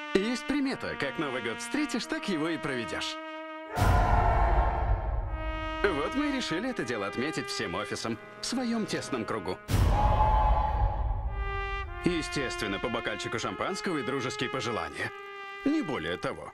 Есть примета, как Новый год встретишь, так его и проведешь. Вот мы и решили это дело отметить всем офисом, в своем тесном кругу. Естественно, по бокальчику шампанского и дружеские пожелания. Не более того.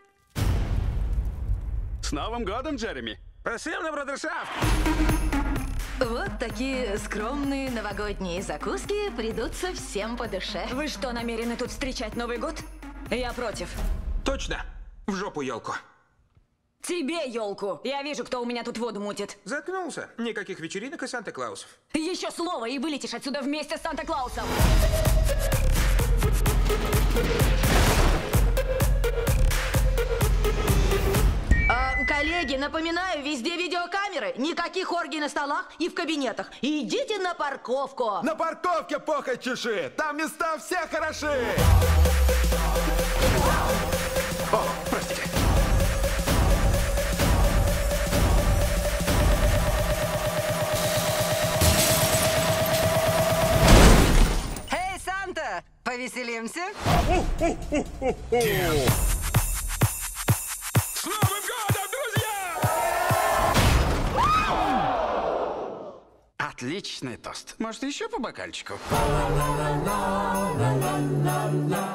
С Новым годом, Джереми! Спасибо, бродершафт! Вот такие скромные новогодние закуски придутся всем по душе. Вы что, намерены тут встречать Новый год? Я против. Точно! В жопу елку. Тебе елку! Я вижу, кто у меня тут воду мутит. Заткнулся. Никаких вечеринок и Санта-Клаусов. Еще слово, и вылетишь отсюда вместе с Санта-Клаусом. Коллеги, напоминаю, везде видеокамеры. Никаких оргий на столах и в кабинетах. Идите на парковку. На парковке похоть чеши! Там места все хороши! О, простите. Эй, Санта! Повеселимся? С Новым годом, друзья! Отличный тост. Может, еще по бокальчику?